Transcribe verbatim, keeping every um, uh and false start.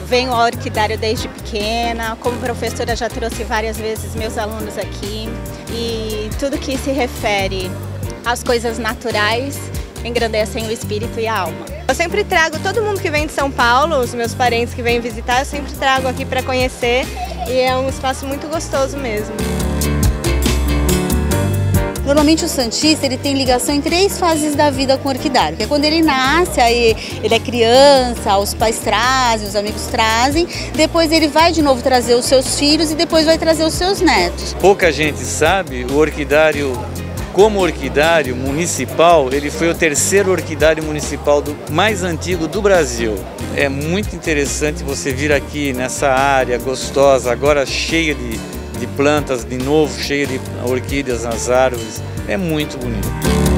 venho ao Orquidário desde pequena, como professora já trouxe várias vezes meus alunos aqui e tudo que se refere às coisas naturais engrandecem o espírito e a alma. Eu sempre trago todo mundo que vem de São Paulo, os meus parentes que vêm visitar, eu sempre trago aqui para conhecer e é um espaço muito gostoso mesmo. Normalmente o Santista ele tem ligação em três fases da vida com o orquidário, que é quando ele nasce, aí ele é criança, os pais trazem, os amigos trazem, depois ele vai de novo trazer os seus filhos e depois vai trazer os seus netos. Pouca gente sabe, o orquidário, como orquidário municipal, ele foi o terceiro orquidário municipal do, mais antigo do Brasil. É muito interessante você vir aqui nessa área gostosa, agora cheia de de plantas de novo, cheia de orquídeas nas árvores, é muito bonito.